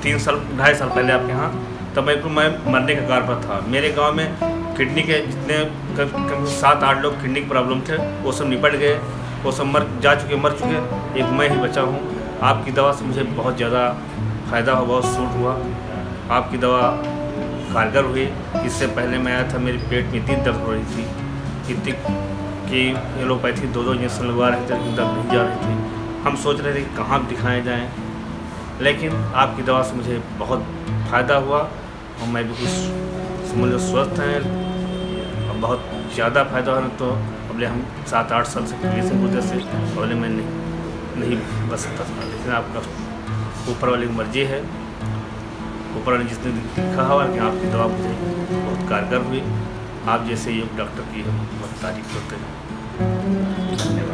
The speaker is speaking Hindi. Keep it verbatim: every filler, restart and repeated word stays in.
तीन साल ढाई साल पहले आपके यहाँ, तब मैं मैं मरने के कगार पर था। मेरे गांव में किडनी के जितने कम सात आठ लोग किडनी की प्रॉब्लम थे, वो सब निपट गए, वो सब मर जा चुके मर चुके एक मैं ही बचा हूँ। आपकी दवा से मुझे बहुत ज़्यादा फ़ायदा हुआ, बहुत सूट हुआ। आपकी दवा कारगर हुई। इससे पहले मैं आया था, मेरे पेट में इतनी दर्द हो रही थी, इतनी कि एलोपैथी दो दो इंजेक्शन लगवा रहे थे, लेकिन दर्द नहीं जा रही थी। हम सोच रहे थे कि कहाँ दिखाए जाएं, लेकिन आपकी दवा से मुझे बहुत फ़ायदा हुआ और मैं भी कुछ समझ लो स्वस्थ हैं और बहुत ज़्यादा फ़ायदा हो। तो पहले हम सात आठ साल से किडनी से गुजर से पहले मैं नहीं नहीं बच सकता था, लेकिन आपका ऊपर वाली की मर्जी है। ऊपर वाले जिसने लिखा हुआ कि आपकी दवा मुझे बहुत कारगर हुई। आप जैसे योग डॉक्टर की हम बहुत तारीफ करते हैं। धन्यवाद।